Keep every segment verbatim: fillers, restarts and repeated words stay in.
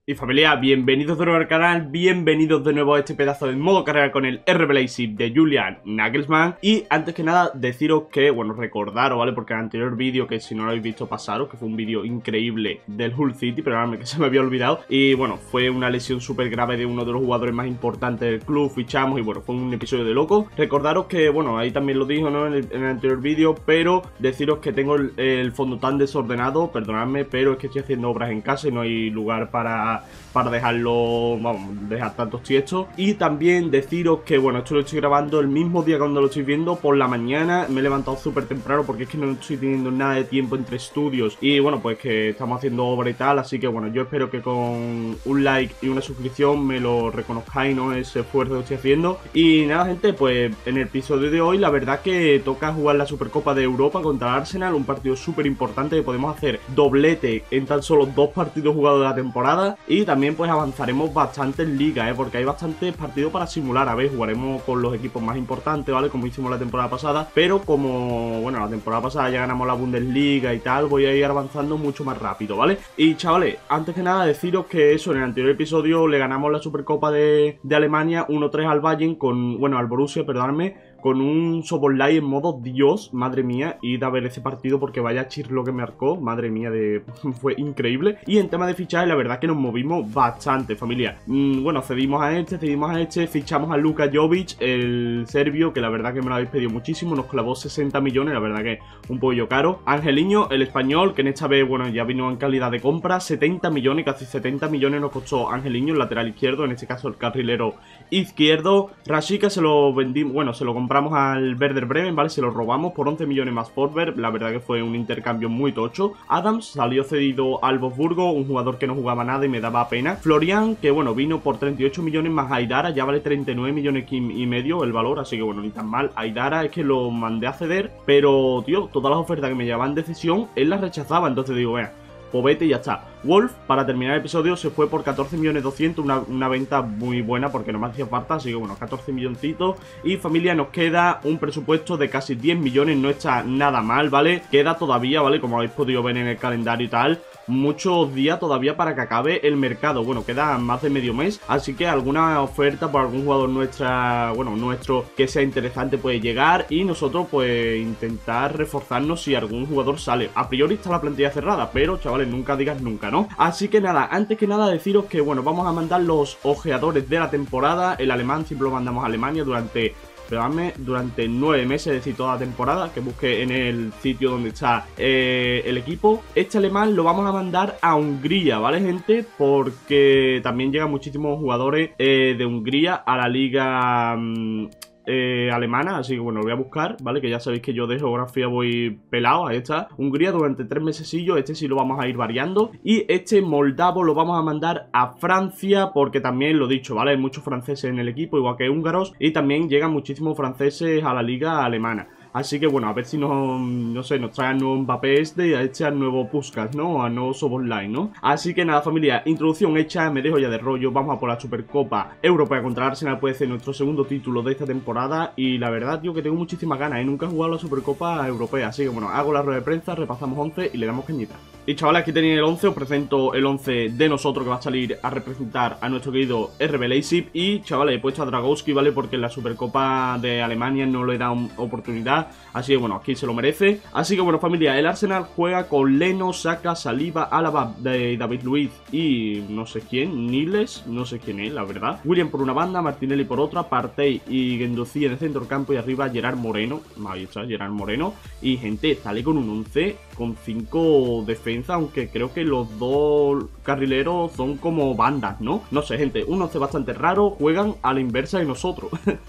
Y familia, bienvenidos de nuevo al canal, bienvenidos de nuevo a este pedazo de modo carrera con el R-Blazing de Julian Nagelsmann. Y antes que nada, deciros que, bueno, recordaros, ¿vale? Porque en el anterior vídeo, que si no lo habéis visto pasaros, que fue un vídeo increíble del Hull City, pero ahora que se me había olvidado. Y bueno, fue una lesión súper grave de uno de los jugadores más importantes del club, fichamos y bueno, fue un episodio de loco. Recordaros que, bueno, ahí también lo dijo, ¿no? En el, en el anterior vídeo, pero deciros que tengo el, el fondo tan desordenado, perdonadme, pero es que estoy haciendo obras en casa y no hay lugar para... para dejarlo, vamos, dejar tantos tiestos. Y también deciros que, bueno, esto lo estoy grabando el mismo día cuando lo estoy viendo, por la mañana. Me he levantado súper temprano porque es que no estoy teniendo nada de tiempo entre estudios y, bueno, pues que estamos haciendo obra y tal. Así que, bueno, yo espero que con un like y una suscripción me lo reconozcáis, ¿no? Ese esfuerzo que estoy haciendo. Y nada, gente, pues en el episodio de hoy la verdad que toca jugar la Supercopa de Europa contra el Arsenal, un partido súper importante que podemos hacer doblete en tan solo dos partidos jugados de la temporada. Y también pues avanzaremos bastante en liga, ¿eh? Porque hay bastantes partidos para simular. A ver, jugaremos con los equipos más importantes, ¿vale? Como hicimos la temporada pasada. Pero como, bueno, la temporada pasada ya ganamos la Bundesliga y tal, voy a ir avanzando mucho más rápido, ¿vale? Y chavales, antes que nada deciros que eso, en el anterior episodio le ganamos la Supercopa de, de Alemania uno tres al Bayern con, bueno, al Borussia, perdonadme, con un Szoboszlai en modo Dios, madre mía, id a ver ese partido porque vaya chirlo que me arcó, madre mía, de fue increíble. Y en tema de fichaje, la verdad que nos movimos bastante, familia. Mm, bueno, cedimos a este, cedimos a este, fichamos a Luka Jovic, el serbio, que la verdad que me lo habéis pedido muchísimo, nos clavó sesenta millones, la verdad que un poquillo caro. Angeliño, el español, que en esta vez, bueno, ya vino en calidad de compra, setenta millones, casi setenta millones nos costó Angeliño, el lateral izquierdo, en este caso el carrilero izquierdo. Rashica se lo vendimos, bueno, se lo compramos compramos al Werder Bremen, ¿vale? Se lo robamos por once millones más Forsberg. La verdad que fue un intercambio muy tocho. Adams salió cedido al Wolfsburgo, un jugador que no jugaba nada y me daba pena. Florian, que bueno, vino por treinta y ocho millones más Aidara, ya vale treinta y nueve millones y medio el valor, así que bueno, ni tan mal. Aidara es que lo mandé a ceder, pero tío, todas las ofertas que me llevaban de cesión, él las rechazaba, entonces digo, vea, pues vete y ya está. Wolf, para terminar el episodio, se fue por catorce millones doscientos, una, una venta muy buena porque no me hacía falta, así que bueno, catorce milloncitos. Y familia, nos queda un presupuesto de casi diez millones, no está nada mal, ¿vale? Queda todavía, ¿vale? Como habéis podido ver en el calendario y tal, muchos días todavía para que acabe el mercado. Bueno, queda más de medio mes, así que alguna oferta por algún jugador nuestra, bueno, nuestro que sea interesante puede llegar y nosotros pues intentar reforzarnos si algún jugador sale. A priori está la plantilla cerrada, pero chavales, nunca digas nunca, ¿no? Así que nada, antes que nada deciros que bueno, vamos a mandar los ojeadores de la temporada. El alemán siempre lo mandamos a Alemania durante... Perdóname, durante nueve meses, es decir, toda la temporada, que busque en el sitio donde está eh, el equipo. Este alemán lo vamos a mandar a Hungría, ¿vale, gente? Porque también llegan muchísimos jugadores eh, de Hungría a la liga... Mmm, Eh, alemana, así que bueno, lo voy a buscar, ¿vale? Que ya sabéis que yo de geografía voy pelado, ahí está. Hungría durante tres mesecillos, este sí lo vamos a ir variando. Y este moldavo lo vamos a mandar a Francia, porque también lo dicho, ¿vale? Hay muchos franceses en el equipo, igual que húngaros, y también llegan muchísimos franceses a la liga alemana. Así que bueno, a ver si nos, no sé, nos trae al nuevo Mbappé este y a este al nuevo Puskás, ¿no? O al nuevo Szoboszlai, ¿no? Así que nada, familia, introducción hecha, me dejo ya de rollo, vamos a por la Supercopa Europea contra Arsenal, puede ser nuestro segundo título de esta temporada y la verdad, tío, que tengo muchísimas ganas, ¿eh? Nunca he jugado la Supercopa Europea, así que bueno, hago la rueda de prensa, repasamos once y le damos cañita. Y chavales, aquí tenéis el once, os presento el once de nosotros que va a salir a representar a nuestro querido R-Blazing y chavales, he puesto a Dragowski, ¿vale? Porque en la Supercopa de Alemania no le da oportunidad. Así que bueno, aquí se lo merece. Así que bueno, familia, el Arsenal juega con Leno, Saka, Saliba, Alaba, de David Luiz y no sé quién, Niles, no sé quién es, la verdad. William por una banda, Martinelli por otra, Partey y Guendouzi en el centro campo y arriba Gerard Moreno. Ahí está, Gerard Moreno. Y gente, sale con un once con cinco defensas, aunque creo que los dos carrileros son como bandas, ¿no? No sé, gente, un once bastante raro, juegan a la inversa de nosotros.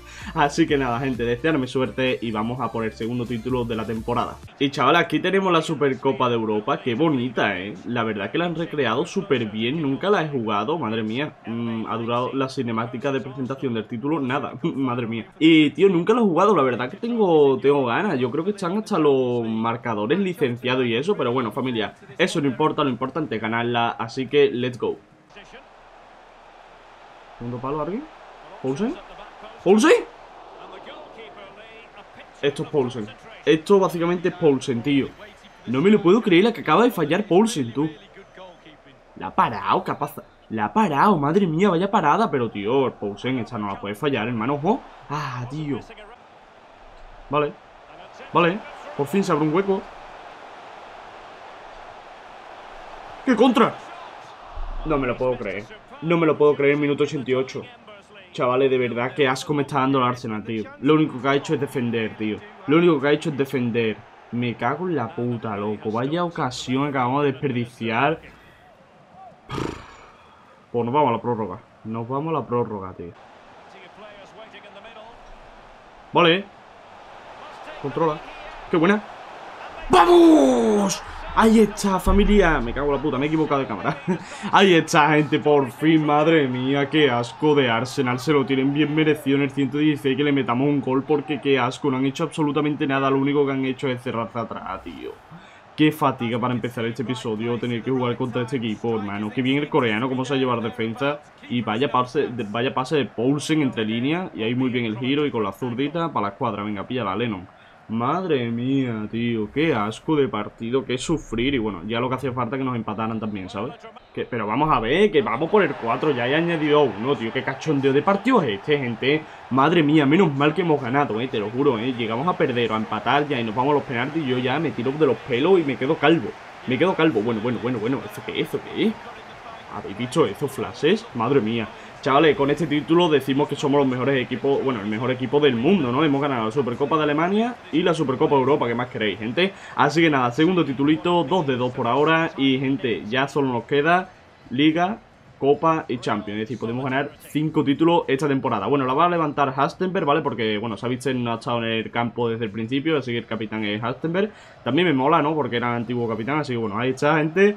Así que nada, gente, desearme suerte y vamos a por el segundo título de la temporada. Y chaval, aquí tenemos la Supercopa de Europa, qué bonita, ¿eh? La verdad que la han recreado súper bien, nunca la he jugado, madre mía. Mm, ha durado la cinemática de presentación del título, nada, madre mía. Y tío, nunca lo he jugado, la verdad que tengo, tengo ganas, yo creo que están hasta los marcadores licenciados y eso, pero bueno, familia, eso no importa, lo importante es ganarla, así que let's go. ¿Segundo palo alguien? ¿Poulsen? ¿Poulsen? Esto es Poulsen. Esto básicamente es Poulsen, tío. No me lo puedo creer la que acaba de fallar Poulsen, tú. La ha parado, capaz. La ha parado, madre mía, vaya parada. Pero, tío, el Poulsen, esta no la puede fallar, hermano. ¡Oh! Ah, tío. Vale. Vale. Por fin se abre un hueco. ¡Qué contra! No me lo puedo creer. No me lo puedo creer, minuto ochenta y ocho. Chavales, de verdad, qué asco me está dando el Arsenal, tío. Lo único que ha hecho es defender, tío. Lo único que ha hecho es defender. Me cago en la puta, loco. Vaya ocasión acabamos de desperdiciar. Pues nos vamos a la prórroga. Nos vamos a la prórroga, tío. Vale. Controla. ¡Qué buena! ¡Vamos! Ahí está, familia. Me cago en la puta, me he equivocado de cámara. Ahí está, gente, por fin. Madre mía, qué asco de Arsenal. Se lo tienen bien merecido en el ciento dieciséis que le metamos un gol. Porque qué asco, no han hecho absolutamente nada. Lo único que han hecho es cerrarse atrás, tío. Qué fatiga para empezar este episodio tener que jugar contra este equipo, hermano. Qué bien el coreano, cómo se ha llevado defensa. Y vaya pase, de, vaya pase de Poulsen entre líneas. Y ahí muy bien el giro y con la zurdita para la escuadra. Venga, pilla la Lennon. Madre mía, tío, qué asco de partido, qué sufrir. Y bueno, ya lo que hacía falta que nos empataran también, ¿sabes? Que, pero vamos a ver, que vamos por el cuatro, ya he añadido uno, tío. Qué cachondeo de partido es este, gente. Madre mía, menos mal que hemos ganado, eh, te lo juro, eh. Llegamos a perder o a empatar ya y nos vamos a los penaltis y yo ya me tiro de los pelos y me quedo calvo. Me quedo calvo, bueno, bueno, bueno, bueno. ¿Eso qué es? ¿Eso qué es? ¿Habéis visto esos flashes? Madre mía. Chavales, con este título decimos que somos los mejores equipos, bueno, el mejor equipo del mundo, ¿no? Hemos ganado la Supercopa de Alemania y la Supercopa de Europa, ¿qué más queréis, gente? Así que nada, segundo titulito, dos de dos por ahora y, gente, ya solo nos queda Liga, Copa y Champions. Es decir, podemos ganar cinco títulos esta temporada. Bueno, la va a levantar Halstenberg, ¿vale? Porque, bueno, Savitsen no ha estado en el campo desde el principio, así que el capitán es Halstenberg. También me mola, ¿no? Porque era antiguo capitán, así que, bueno, ahí está, gente.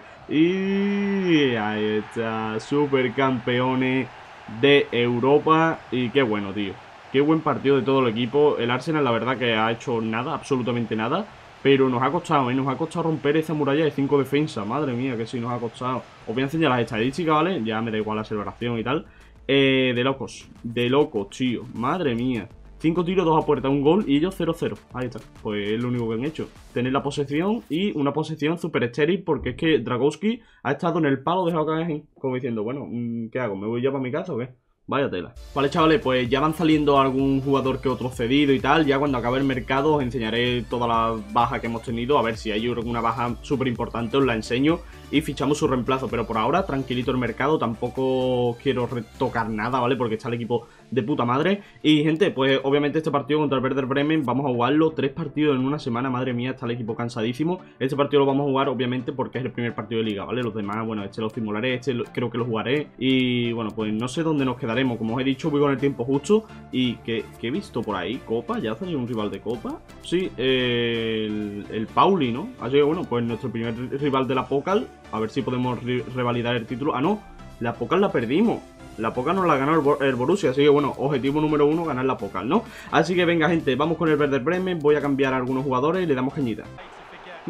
Y ahí está, supercampeones de Europa. Y qué bueno, tío. Qué buen partido de todo el equipo. El Arsenal, la verdad, que ha hecho nada, absolutamente nada. Pero nos ha costado, ¿eh? Nos ha costado romper esa muralla de cinco defensas. Madre mía, que sí, nos ha costado. Os voy a enseñar las estadísticas, ¿vale? Ya me da igual la celebración y tal. Eh, de locos. De locos, tío. Madre mía. cinco tiros, dos a puerta, un gol y ellos cero cero. Ahí está. Pues es lo único que han hecho. Tener la posesión y una posesión súper estéril porque es que Dragowski ha estado en el palo, dejado caer como diciendo, bueno, ¿qué hago? ¿Me voy ya para mi casa o qué? Vaya tela. Vale, chavales, pues ya van saliendo algún jugador que otro cedido y tal. Ya cuando acabe el mercado os enseñaré todas las bajas que hemos tenido. A ver si hay una baja súper importante, os la enseño. Y fichamos su reemplazo. Pero por ahora, tranquilito el mercado. Tampoco quiero retocar nada, ¿vale? Porque está el equipo de puta madre. Y, gente, pues obviamente este partido contra el Werder Bremen vamos a jugarlo. Tres partidos en una semana, madre mía, está el equipo cansadísimo. Este partido lo vamos a jugar, obviamente, porque es el primer partido de liga, ¿vale? Los demás, bueno, este lo simularé, este lo, creo que lo jugaré. Y, bueno, pues no sé dónde nos quedaremos. Como os he dicho, voy con el tiempo justo. Y que, que he visto por ahí, Copa, ya ha salido un rival de Copa. Sí, eh, el, el Pauli, ¿no? Así que, bueno, pues nuestro primer rival de la Pokal. A ver si podemos re revalidar el título. Ah, no, la Pokal la perdimos. La Pokal nos la ganó el, Bo el Borussia. Así que, bueno, objetivo número uno, ganar la Pokal, ¿no? Así que, venga, gente, vamos con el Werder Bremen. Voy a cambiar a algunos jugadores y le damos cañita. No,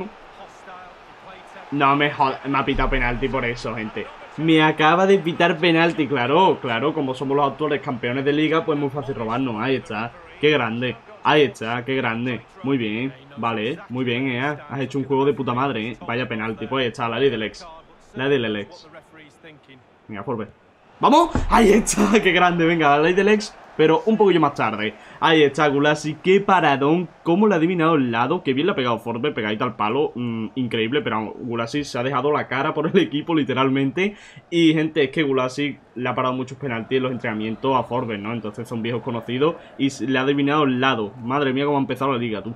no me jodas, me ha pitado penalti por eso, gente. Me acaba de pitar penalti, claro, claro. Como somos los actuales campeones de liga, pues muy fácil robarnos. Ahí está, qué grande. Ahí está, qué grande. Muy bien, vale, muy bien, eh. Has hecho un juego de puta madre, eh. Vaya penalti, pues ahí está, la ley del ex. La ley del ex. Venga, por ver. ¡Vamos! ¡Ahí está! ¡Qué grande! Venga, la ley del ex, pero un poquillo más tarde. Ahí está, Gulasi. ¡Qué paradón! ¿Cómo le ha adivinado el lado? ¡Qué bien le ha pegado Forsberg! Pegadita al palo. Mm, increíble, pero Gulasi se ha dejado la cara por el equipo, literalmente. Y, gente, es que Gulasi le ha parado muchos penaltis en los entrenamientos a Forsberg, ¿no? Entonces son viejos conocidos y le ha adivinado el lado. Madre mía, cómo ha empezado la liga, tú.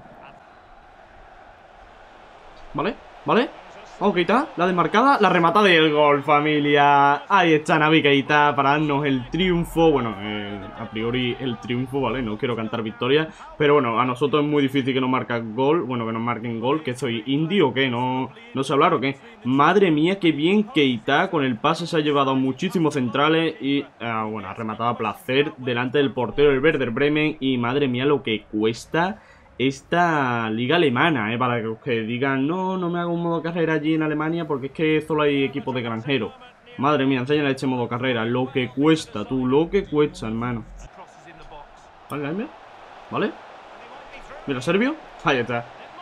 ¿Vale? ¿Vale? Vamos, Keita, la desmarcada, la remata del gol, familia. Ahí está Naby Keita para darnos el triunfo. Bueno, eh, a priori el triunfo, ¿vale? No quiero cantar victoria, pero bueno, a nosotros es muy difícil que nos marquen gol. Bueno, que nos marquen gol, que soy indie o qué, no, no sé hablar o qué. Madre mía, qué bien Keita, con el pase se ha llevado a muchísimos centrales y, eh, bueno, ha rematado a placer delante del portero del Werder Bremen. Y madre mía lo que cuesta esta liga alemana, ¿eh? Para que, que digan, no, no me hago un modo carrera allí en Alemania porque es que solo hay equipos de granjeros. Madre mía, enséñale este modo carrera. Lo que cuesta, tú, lo que cuesta, hermano. Vale, ¿vale? ¿Vale? Mira, Servio. Ahí está.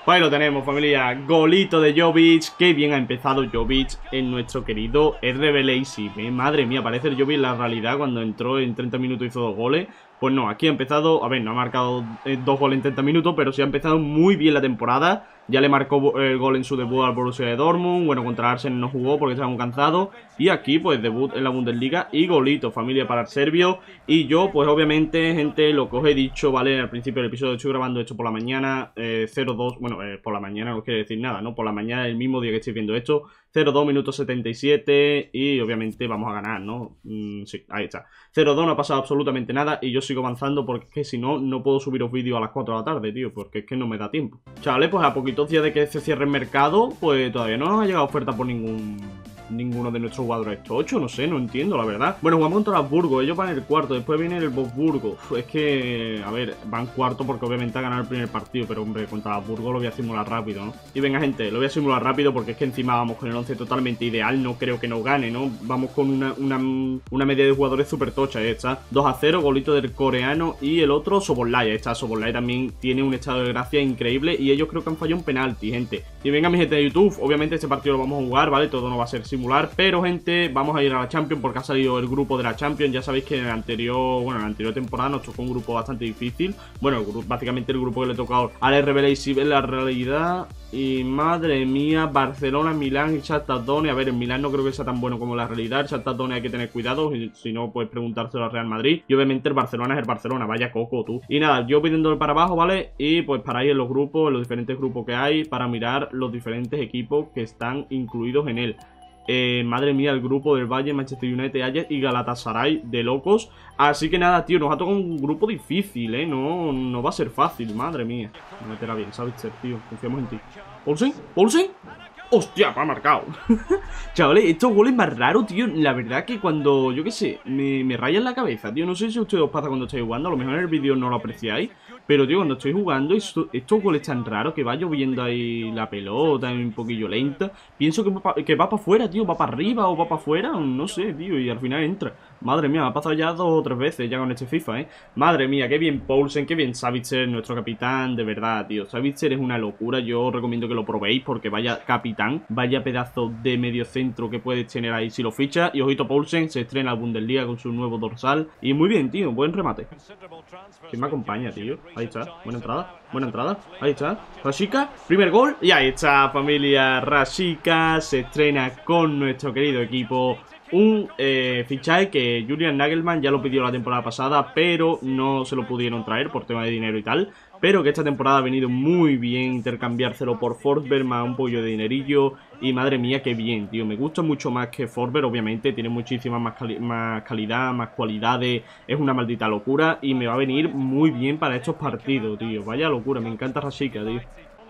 Pues ahí lo tenemos, familia. Golito de Jovic. Qué bien ha empezado Jovic en nuestro querido R B Leipzig. ¿eh? Madre mía, parece el Jovic en la realidad cuando entró en treinta minutos hizo dos goles. Pues no, aquí ha empezado, a ver, no ha marcado eh, dos goles en treinta minutos, pero sí ha empezado muy bien la temporada. Ya le marcó el gol en su debut al Borussia de Dortmund. Bueno, contra Arsenal no jugó porque estaba muy cansado. Y aquí, pues, debut en la Bundesliga y golito, familia, para el serbio. Y yo, pues, obviamente, gente, lo que os he dicho, ¿vale? Al principio del episodio estoy grabando esto por la mañana, eh, cero dos, bueno, eh, por la mañana no quiere decir nada, ¿no? Por la mañana, el mismo día que estoy viendo esto, cero dos minutos setenta y siete y obviamente vamos a ganar, ¿no? Mm, sí, ahí está. cero dos, no ha pasado absolutamente nada y yo sigo avanzando porque es que si no, no puedo subiros vídeos a las cuatro de la tarde, tío, porque es que no me da tiempo. Chavales, pues a poquitos días de que se cierre el mercado, pues todavía no nos ha llegado oferta por ningún... ninguno de nuestros jugadores tochos, no sé, no entiendo, la verdad. Bueno, jugamos contra el Habsburgo, ellos van en el cuarto, después viene el Wolfsburgo. Es que, a ver, van cuarto porque obviamente ha ganado el primer partido, pero hombre, contra el Habsburgo lo voy a simular rápido, ¿no? Y venga, gente, lo voy a simular rápido porque es que encima vamos con el once totalmente ideal, no creo que nos gane, ¿no? Vamos con una, una, una media de jugadores súper tocha, ¿eh? Está dos a cero, golito del coreano y el otro Soboslai, está Soboslai también tiene un estado de gracia increíble y ellos creo que han fallado un penalti, gente. Y venga, mi gente de YouTube, obviamente este partido lo vamos a jugar, ¿vale? Todo no va a ser simular, pero gente, vamos a ir a la Champions porque ha salido el grupo de la Champions. Ya sabéis que en el anterior, bueno, en la anterior temporada nos tocó un grupo bastante difícil. Bueno, el grupo, básicamente el grupo que le tocó al R B Leipzig en la realidad. Y madre mía, Barcelona, Milán y Shakhtar Donetsk. A ver, el Milán no creo que sea tan bueno como la realidad. El Shakhtar Donetsk hay que tener cuidado, y si no, puedes preguntárselo al Real Madrid. Y obviamente el Barcelona es el Barcelona, vaya coco tú. Y nada, yo pidiéndole para abajo, ¿vale? Y pues para ir en los grupos, en los diferentes grupos que hay, para mirar los diferentes equipos que están incluidos en él. Eh, madre mía, el grupo del Bayern, Manchester United, Ajax y Galatasaray de locos. Así que nada, tío, nos ha tocado un grupo difícil, ¿eh? No, no va a ser fácil, madre mía. Me meterá bien, ¿sabes, tío? Confiamos en ti. ¿Paulsen? ¿Paulsen? ¡Hostia! Me ha marcado. Chavales, estos goles más raros, tío. La verdad que cuando, yo qué sé, me, me rayan la cabeza, tío. No sé si a ustedes os pasa cuando estáis jugando. A lo mejor en el vídeo no lo apreciáis. Pero, tío, cuando estoy jugando, esto, estos goles tan raros, que va lloviendo ahí la pelota, un poquillo lenta. Pienso que va para pa afuera, tío. Va para arriba o va para afuera. No sé, tío. Y al final entra. Madre mía, me ha pasado ya dos o tres veces ya con este FIFA, ¿eh? Madre mía, qué bien Paulsen, qué bien Savitzer, nuestro capitán. De verdad, tío. Savitzer es una locura. Yo os recomiendo que lo probéis porque vaya capitán. Vaya pedazo de medio centro que puedes tener ahí si lo fichas. Y ojito, Paulsen se estrena al Bundesliga con su nuevo dorsal. Y muy bien, tío. Buen remate. ¿Quién me acompaña, tío? Ahí está. Buena entrada. Buena entrada. Ahí está. Rashica. Primer gol. Y ahí está, familia. Rashica se estrena con nuestro querido equipo. Un eh, fichaje que Julian Nagelsmann ya lo pidió la temporada pasada, pero no se lo pudieron traer por tema de dinero y tal. Pero que esta temporada ha venido muy bien intercambiárselo por Forsberg, más un pollo de dinerillo. Y madre mía, qué bien, tío. Me gusta mucho más que Forsberg, obviamente. Tiene muchísima más, cali más calidad, más cualidades. Es una maldita locura. Y me va a venir muy bien para estos partidos, tío. Vaya locura, me encanta Rashica, tío.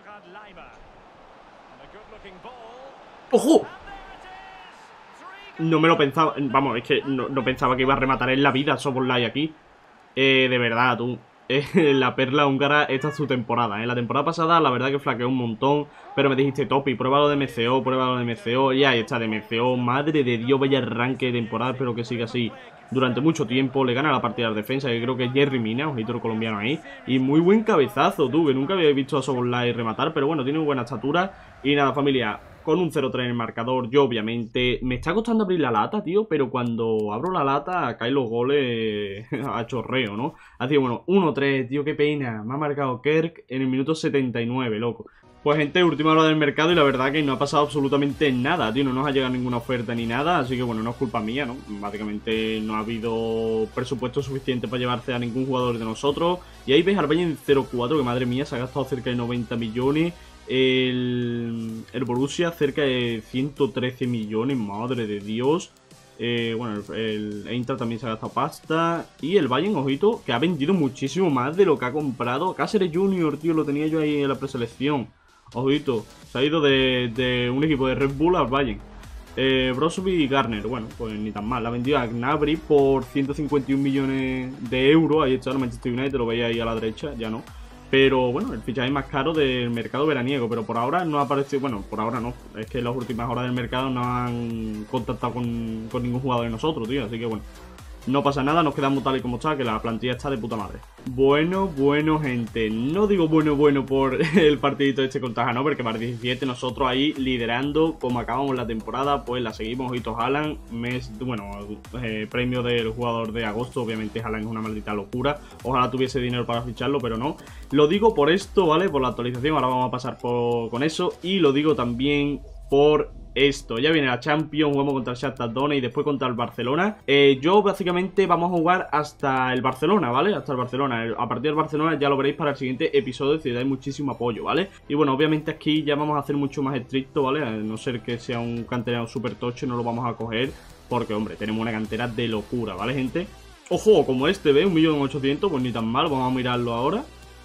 ¡Ojo! No me lo pensaba. Vamos, es que no, no pensaba que iba a rematar en la vida Soboslai aquí. Eh, de verdad, tú. Eh, la perla húngara, esta es su temporada. En ¿eh? La temporada pasada, la verdad que flaqueó un montón. Pero me dijiste, Topi, pruébalo de M C O, pruébalo de M C O. Y ahí está, de M C O. Madre de Dios, vaya arranque de temporada. Espero que siga así durante mucho tiempo. Le gana la partida de defensa, que creo que es Jerry Mina, ojito el colombiano ahí. Y muy buen cabezazo, tú, que nunca había visto a Soboslai rematar. Pero bueno, tiene buena estatura. Y nada, familia, con un cero tres en el marcador, yo obviamente me está costando abrir la lata, tío, pero cuando abro la lata caen los goles a chorreo, ¿no? Así que bueno, uno tres, tío, qué pena. Me ha marcado Kirk en el minuto setenta y nueve, loco. Pues gente, última hora del mercado y la verdad que no ha pasado absolutamente nada, tío, no nos ha llegado ninguna oferta ni nada, así que bueno, no es culpa mía, ¿no? Básicamente no ha habido presupuesto suficiente para llevarse a ningún jugador de nosotros. Y ahí ves al Bayern cero cuatro, que madre mía, se ha gastado cerca de noventa millones. El, el Borussia cerca de ciento trece millones, madre de Dios. Eh, bueno, el, el Eintracht también se ha gastado pasta. Y el Bayern, ojito, que ha vendido muchísimo más de lo que ha comprado. Cáceres Junior, tío, lo tenía yo ahí en la preselección. Ojito, se ha ido de, de un equipo de Red Bull al Bayern. Eh, Brozovic y Garner, bueno, pues ni tan mal. Ha vendido a Gnabry por ciento cincuenta y un millones de euros. Ahí está el Manchester United, lo veis ahí a la derecha, ya no. Pero bueno, el fichaje más caro del mercado veraniego. Pero por ahora no ha aparecido. Bueno, por ahora no. Es que en las últimas horas del mercado no han contactado con, con ningún jugador de nosotros, tío. Así que bueno, no pasa nada, nos quedamos tal y como está, que la plantilla está de puta madre. Bueno, bueno, gente, no digo bueno, bueno por el partidito este contra Hannover, que para diecisiete nosotros ahí liderando, como acabamos la temporada, pues la seguimos. Ojito Haaland, mes, bueno, eh, premio del jugador de agosto. Obviamente Haaland es una maldita locura, ojalá tuviese dinero para ficharlo, pero no. Lo digo por esto, ¿vale? Por la actualización, ahora vamos a pasar por, con eso, y lo digo también por esto. Ya viene la Champions, jugamos contra el Shakhtar Donetsk y después contra el Barcelona. eh, Yo básicamente vamos a jugar hasta el Barcelona, ¿vale? Hasta el Barcelona, a partir del Barcelona ya lo veréis para el siguiente episodio si dais muchísimo apoyo, ¿vale? Y bueno, obviamente aquí ya vamos a hacer mucho más estricto, ¿vale? A no ser que sea un canterano super tocho, no lo vamos a coger, porque hombre, tenemos una cantera de locura, ¿vale, gente? Ojo, como este, ¿ves? un millón ochocientos, pues ni tan mal, vamos a mirarlo ahora.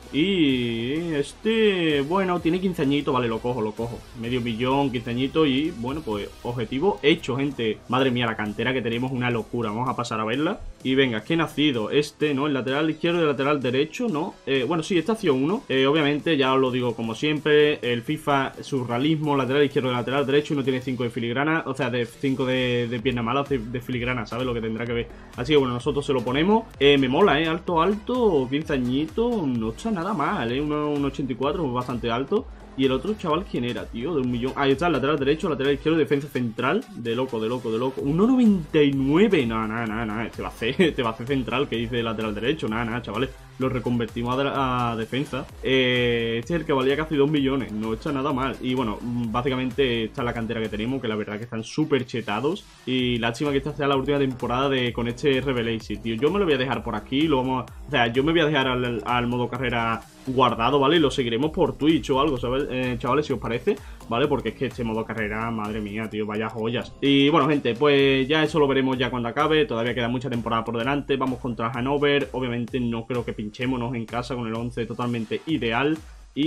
Y este, bueno, tiene quince añitos, vale, lo cojo, lo cojo. Medio billón, quince añitos y, bueno, pues objetivo hecho, gente. Madre mía, la cantera que tenemos, una locura. Vamos a pasar a verla. Y venga, ¿qué ha nacido? Este, ¿no? El lateral izquierdo y el lateral derecho, ¿no? Eh, bueno, sí, esta ha sido uno. Eh, obviamente, ya os lo digo como siempre, el FIFA, surrealismo, lateral izquierdo y lateral derecho, y no tiene cinco de filigrana, o sea, de cinco de, de pierna mala, de, de filigrana, ¿sabes? Lo que tendrá que ver. Así que, bueno, nosotros se lo ponemos. Eh, me mola, ¿eh? Alto, alto, quince añitos, no está nada mal, ¿eh? Un ochenta y cuatro, bastante alto. Y el otro chaval, ¿quién era, tío? De un millón. Ahí está, lateral derecho, lateral izquierdo, defensa central. De loco, de loco, de loco. uno noventa y nueve. Nada, nada, nada, nada. Te va a hacer, te va a hacer central, que dice lateral derecho. Nada, nada, chavales. Lo reconvertimos a, a defensa. Eh, este es el que valía casi dos millones. No está nada mal. Y bueno, básicamente esta es la cantera que tenemos, que la verdad que están súper chetados. Y lástima que esta sea la última temporada de con este Revelation, tío. Yo me lo voy a dejar por aquí. Lo vamos a, o sea, yo me voy a dejar al, al modo carrera guardado, ¿vale? Y lo seguiremos por Twitch o algo, ¿sabes? Eh, chavales, si os parece, ¿vale? Porque es que este modo carrera, madre mía, tío, vaya joyas. Y bueno, gente, pues ya eso lo veremos ya cuando acabe. Todavía queda mucha temporada por delante. Vamos contra Hannover. Obviamente no creo que pinchémonos en casa con el once totalmente ideal.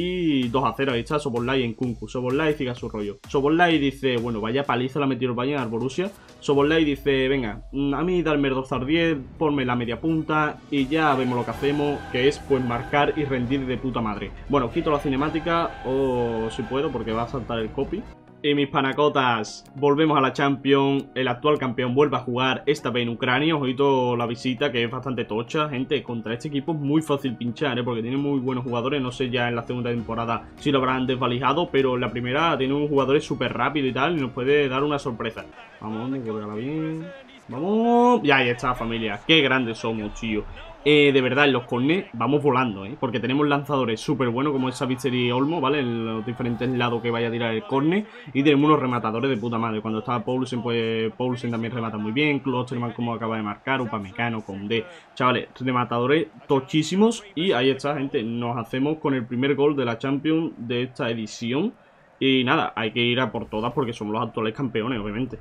Y dos a cero, ahí está Soboslai en Kunku. Soboslai siga su rollo. Soboslai dice, bueno, vaya paliza la metió el Bayern al Borussia. Soboslai dice, venga, a mí darme el dos a diez, ponme la media punta y ya vemos lo que hacemos, que es pues marcar y rendir de puta madre. Bueno, quito la cinemática, o si puedo, porque va a saltar el copy. Y mis panacotas, volvemos a la Champions. El actual campeón vuelve a jugar, esta vez en Ucrania. Ojito la visita, que es bastante tocha. Gente, contra este equipo es muy fácil pinchar, ¿eh? Porque tiene muy buenos jugadores. No sé ya en la segunda temporada si lo habrán desvalijado, pero en la primera tiene un jugador súper rápido y tal, y nos puede dar una sorpresa. Vamos, me colgará bien. Vamos. Y ahí está, familia. Qué grandes somos, tío. Eh, de verdad, en los corners vamos volando, ¿eh? Porque tenemos lanzadores súper buenos como es Savitzer y Olmo, ¿vale? En los diferentes lados que vaya a tirar el córner. Y tenemos unos rematadores de puta madre. Cuando estaba Poulsen, pues Poulsen también remata muy bien. Klosterman, como acaba de marcar, Upamecano, Condé. Chavales, rematadores tochísimos. Y ahí está, gente. Nos hacemos con el primer gol de la Champions de esta edición. Y nada, hay que ir a por todas porque somos los actuales campeones, obviamente.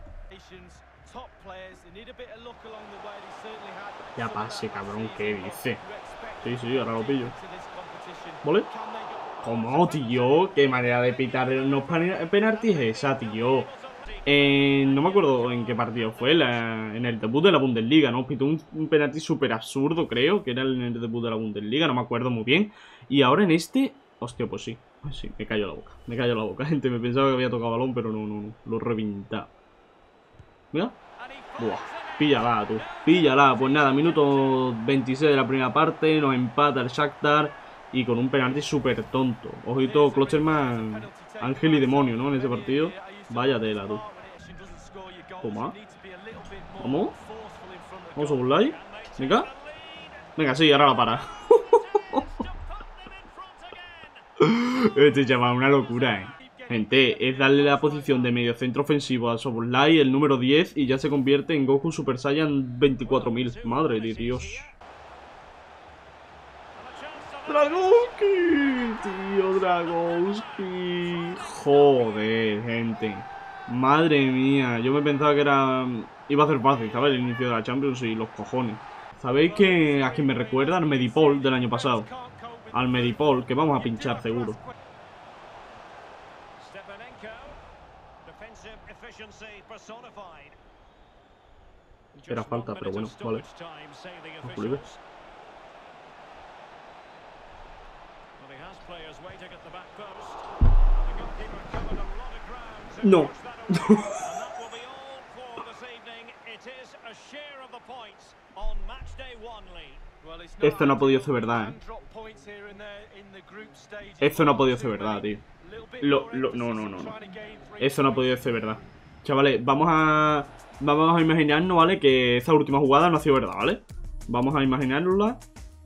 Ya pase, cabrón, ¿qué dice? Sí, sí, ahora lo pillo. ¿Vale? ¿Cómo, tío? ¿Qué manera de pitar los penaltis es esa, tío? Eh, no me acuerdo en qué partido fue, la, en el debut de la Bundesliga, ¿no? Pitó un, un penalti súper absurdo, creo, que era en el debut de la Bundesliga, no me acuerdo muy bien. Y ahora en este... Hostia, pues sí, pues sí, me cayó la boca, me cayó la boca, gente. Me pensaba que había tocado balón, pero no, no, no, lo reventaba. Mira. Buah. Píllala, tú, píllala. Pues nada, minuto veintiséis de la primera parte. Nos empata el Shakhtar. Y con un penalti súper tonto. Ojito, Klosterman, ángel y demonio, ¿no? En ese partido. Vaya tela, tú. Toma. Vamos. Vamos a burlar. Venga. Venga, sí, ahora la para. Este chaval, una locura, eh. Gente, es darle la posición de medio centro ofensivo a Soboslai, el número diez, y ya se convierte en Goku Super Saiyan veinticuatro mil. Madre de Dios. Dragonski, tío, Dragonski. Joder, gente. Madre mía, yo me pensaba que era... iba a ser fácil, ¿sabes? El inicio de la Champions y los cojones. ¿Sabéis que a quién me recuerda? Al Medipol del año pasado. Al Medipol, que vamos a pinchar seguro. Era falta, pero bueno, vale. No. Esto no ha podido ser verdad, eh. Esto no ha podido ser verdad, tío. Lo, lo, no, no, no, no. Eso no ha podido ser verdad. Chavales, vamos a... Vamos a imaginarnos, ¿vale? Que esa última jugada no ha sido verdad, ¿vale? Vamos a imaginárnosla.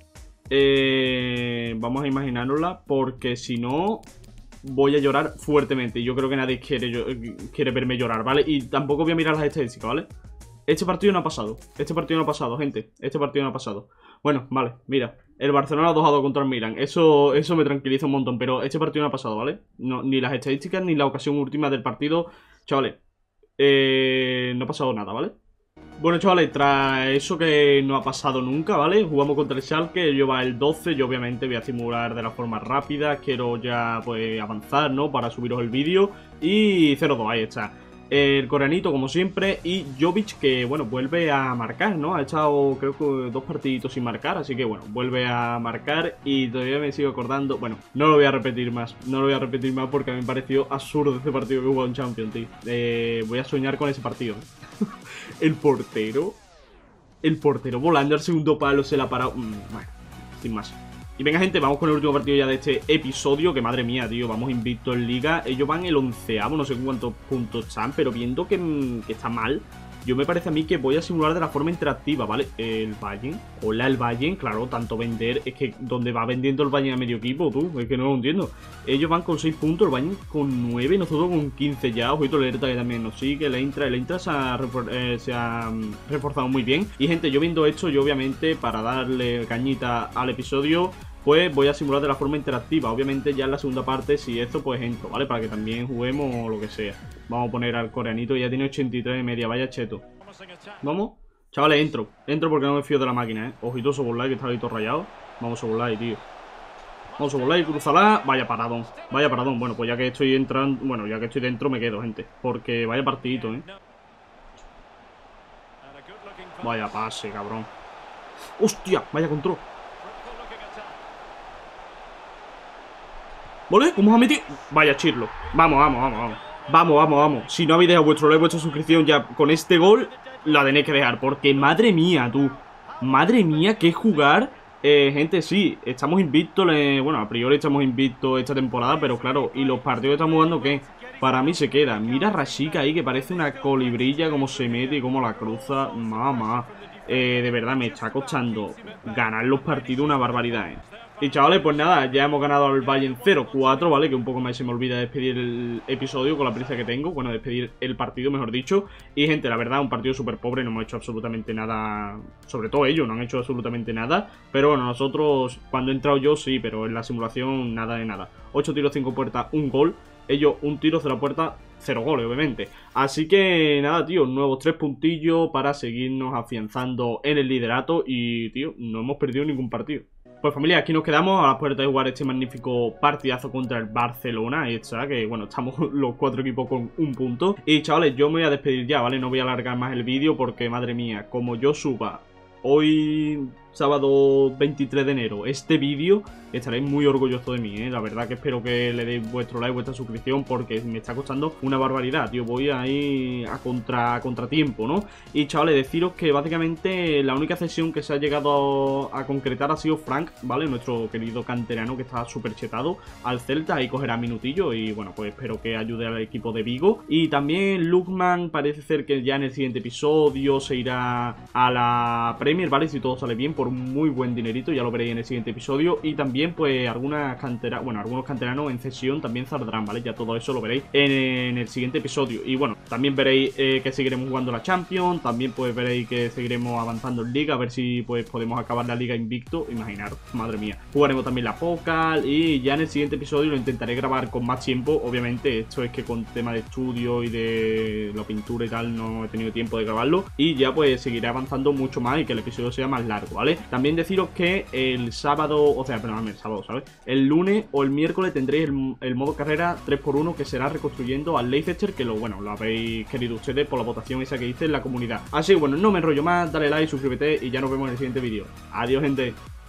Eh, vamos a imaginárnosla porque si no... Voy a llorar fuertemente. Y yo creo que nadie quiere, yo, quiere verme llorar, ¿vale? Y tampoco voy a mirar las estadísticas, ¿vale? Este partido no ha pasado. Este partido no ha pasado, gente. Este partido no ha pasado. Bueno, vale, mira. El Barcelona dos a dos contra el Milan. Eso, eso me tranquiliza un montón. Pero este partido no ha pasado, ¿vale? No, ni las estadísticas ni la ocasión última del partido. Chavales, eh, no ha pasado nada, ¿vale? Bueno, chavales, tras eso que no ha pasado nunca, ¿vale? Jugamos contra el Schalke, yo va el doce, yo obviamente voy a simular de la forma rápida, quiero ya, pues, avanzar, ¿no? Para subiros el vídeo, y cero dos, ahí está. El coreanito, como siempre, y Jovic, que, bueno, vuelve a marcar, ¿no? Ha echado, creo que dos partiditos sin marcar, así que, bueno, vuelve a marcar y todavía me sigo acordando. Bueno, no lo voy a repetir más, no lo voy a repetir más porque a mí me pareció absurdo este partido que jugó en Champions, tío. Eh, voy a soñar con ese partido. El portero, el portero volando al segundo palo, se la ha parado. Mm, bueno, sin más. Y venga, gente, vamos con el último partido ya de este episodio. Que madre mía, tío, vamos invicto en liga. Ellos van el onceavo, no sé cuántos puntos están, pero viendo que, que está mal, yo me parece a mí que voy a simular de la forma interactiva, ¿vale? El Bayern, hola el Bayern, claro, tanto vender. Es que donde va vendiendo el Bayern a medio equipo, tú, es que no lo entiendo. Ellos van con seis puntos, el Bayern con nueve, nosotros con quince ya. Ojito el Hertha que también nos sigue, el Eintracht, el Eintracht se ha, refor eh, se ha um, reforzado muy bien. Y gente, yo viendo esto, yo obviamente, para darle cañita al episodio, pues voy a simular de la forma interactiva. Obviamente ya en la segunda parte, si esto, pues entro, ¿vale? Para que también juguemos o lo que sea. Vamos a poner al coreanito, ya tiene ochenta y tres de media, vaya cheto. ¿Vamos? Chavales, entro. Entro porque no me fío de la máquina, ¿eh? Ojito Soboslai, que está ahí todo rayado. Vamos Soboslai, tío. Vamos Soboslai, cruzala. Vaya paradón, vaya paradón. Bueno, pues ya que estoy entrando, bueno, ya que estoy dentro me quedo, gente. Porque vaya partidito, ¿eh? Vaya pase, cabrón. ¡Hostia! Vaya control. ¿Vale? ¿Cómo os ha metido? Vaya chirlo. Vamos, vamos, vamos, vamos. Vamos, vamos, vamos. Si no habéis dejado vuestro like, vuestra suscripción ya con este gol, la tenéis que dejar. Porque madre mía, tú. Madre mía, qué jugar. Eh, gente, sí, estamos invictos. Eh, bueno, a priori estamos invictos esta temporada. Pero claro, y los partidos que estamos jugando, ¿qué? Para mí se queda. Mira a Rashica ahí, que parece una colibrilla. Cómo se mete y cómo la cruza. Mamá. Eh, de verdad, me está costando ganar los partidos una barbaridad, eh. Y chavales, pues nada, ya hemos ganado al Bayern cero cuatro, ¿vale? Que un poco más se me olvida despedir el episodio con la prisa que tengo. Bueno, despedir el partido, mejor dicho. Y gente, la verdad, un partido súper pobre, no hemos hecho absolutamente nada. Sobre todo ellos, no han hecho absolutamente nada. Pero bueno, nosotros, cuando he entrado yo, sí, pero en la simulación, nada de nada. ocho tiros, cinco puertas, un gol. Ellos, un tiro, cero puertas, cero goles, obviamente. Así que nada, tío, nuevos tres puntillos para seguirnos afianzando en el liderato. Y, tío, no hemos perdido ningún partido. Pues familia, aquí nos quedamos a las puertas de jugar este magnífico partidazo contra el Barcelona. Ahí está, que bueno, estamos los cuatro equipos con un punto. Y chavales, yo me voy a despedir ya, ¿vale? No voy a alargar más el vídeo porque, madre mía, como yo suba hoy, sábado veintitrés de enero, este vídeo, estaréis muy orgullosos de mí, ¿eh? La verdad que espero que le deis vuestro like, vuestra suscripción, porque me está costando una barbaridad, tío. Voy ahí a, contra, a contratiempo, ¿no? Y chavales, deciros que básicamente la única cesión que se ha llegado a, a concretar ha sido Frank, ¿vale? Nuestro querido canterano que está súper chetado al Celta, ahí cogerá minutillo y bueno, pues espero que ayude al equipo de Vigo. Y también Lukman parece ser que ya en el siguiente episodio se irá a la Premier, ¿vale? Si todo sale bien, por un muy buen dinerito, ya lo veréis en el siguiente episodio. Y también pues algunas canteras, bueno, algunos canteranos en cesión también saldrán, ¿vale? Ya todo eso lo veréis en, en el siguiente episodio. Y bueno, también veréis eh, que seguiremos jugando la Champions, también pues veréis que seguiremos avanzando en Liga, a ver si pues podemos acabar la Liga invicto, imaginaros, madre mía. Jugaremos también la Pokal y ya en el siguiente episodio lo intentaré grabar con más tiempo, obviamente. Esto es que con tema de estudio y de la pintura y tal no he tenido tiempo de grabarlo, y ya pues seguiré avanzando mucho más y que el episodio sea más largo, ¿vale? También deciros que el sábado, o sea, perdón, el sábado, ¿sabes? El lunes o el miércoles tendréis el, el modo carrera tres por uno que será reconstruyendo al Leicester, que lo, bueno, lo habéis querido ustedes por la votación esa que hice en la comunidad. Así que bueno, no me enrollo más, dale like, suscríbete y ya nos vemos en el siguiente vídeo. Adiós, gente.